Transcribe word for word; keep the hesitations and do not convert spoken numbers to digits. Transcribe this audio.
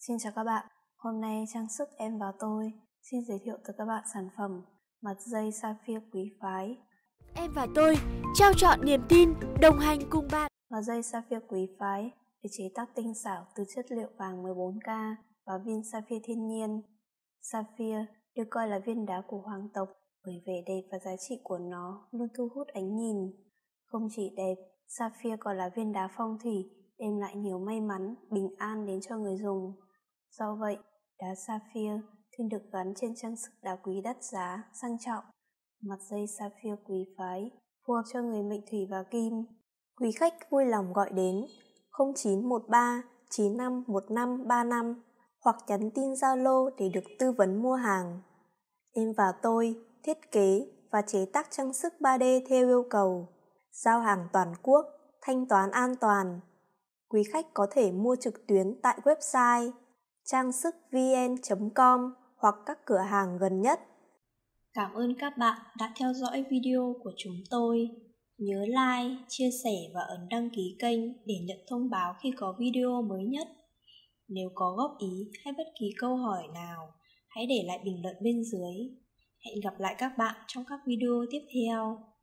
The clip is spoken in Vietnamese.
Xin chào các bạn, hôm nay Trang Sức Em và Tôi xin giới thiệu tới các bạn sản phẩm mặt dây sapphire quý phái. Em và Tôi trao trọn niềm tin, đồng hành cùng bạn. Mặt dây sapphire quý phái được chế tác tinh xảo từ chất liệu vàng mười bốn K và viên sapphire thiên nhiên. Sapphire được coi là viên đá của hoàng tộc bởi vẻ đẹp và giá trị của nó luôn thu hút ánh nhìn. Không chỉ đẹp, sapphire còn là viên đá phong thủy, đem lại nhiều may mắn, bình an đến cho người dùng. Do vậy, đá sapphire thường được gắn trên trang sức đá quý đắt giá, sang trọng. Mặt dây sapphire quý phái phù hợp cho người mệnh thủy và kim. Quý khách vui lòng gọi đến không chín một ba chín năm một năm ba năm hoặc nhắn tin Zalo để được tư vấn mua hàng. Em và Tôi thiết kế và chế tác trang sức ba D theo yêu cầu, giao hàng toàn quốc, thanh toán an toàn. Quý khách có thể mua trực tuyến tại website trang sức vn chấm com hoặc các cửa hàng gần nhất. Cảm ơn các bạn đã theo dõi video của chúng tôi. Nhớ like, chia sẻ và ấn đăng ký kênh để nhận thông báo khi có video mới nhất. Nếu có góp ý hay bất kỳ câu hỏi nào, hãy để lại bình luận bên dưới. Hẹn gặp lại các bạn trong các video tiếp theo.